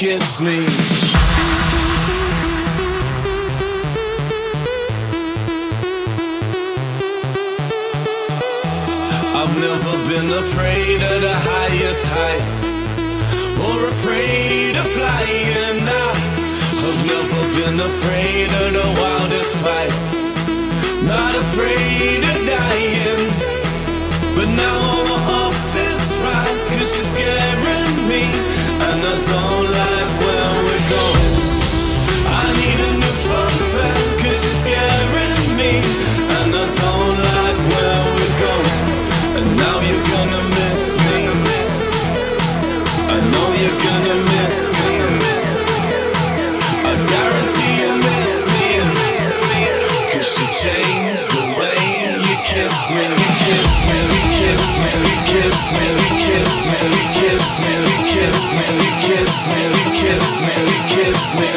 kiss me. I've never been afraid of the highest heights, or afraid of flying. I've never been afraid of the wildest fights, not afraid of dying. But now I'm off this ride, 'cause you're scaring me, and I don't like where we're going. I need a new fun fact, 'cause you're scaring me, and I don't like where we're going. And now you're gonna miss me, I know you're gonna miss me, I guarantee you miss me, 'cause you changed the way you kiss me. You kiss me, you kiss me, you kiss me, you kiss me, you kiss me, you kiss me, you kiss me, you kiss me, you kiss me,